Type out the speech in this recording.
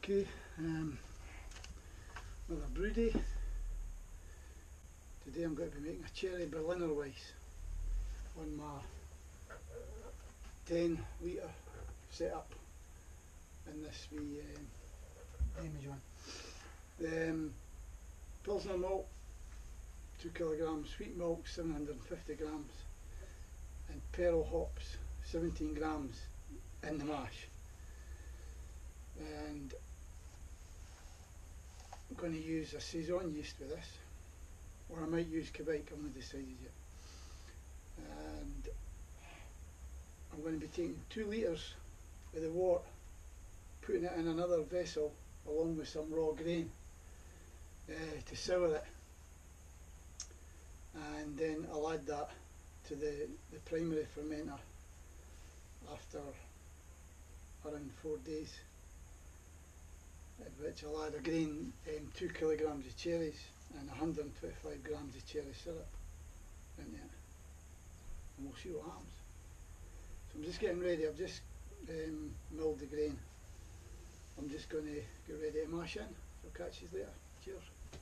Okay, another brew day. Today I'm going to be making a cherry Berliner Weiss on my 10 litre setup in this wee damage one. The Pilsner malt 2 kilograms, sweet milk 750 grams, and pearl hops 17 grams in the mash. And I'm going to use a saison yeast with this, or I might use Quebec, I'm not decided yet. And I'm going to be taking 2 litres of the wort, putting it in another vessel along with some raw grain to sour it, and then I'll add that to the primary fermenter after around 4 days, at which I'll add again 2 kilograms of cherries and 125 grams of cherry syrup in there, and we'll see what happens. So I'm just getting ready. I've just milled the grain. I'm just going to get ready to mash in. So I'll catch you later. Cheers.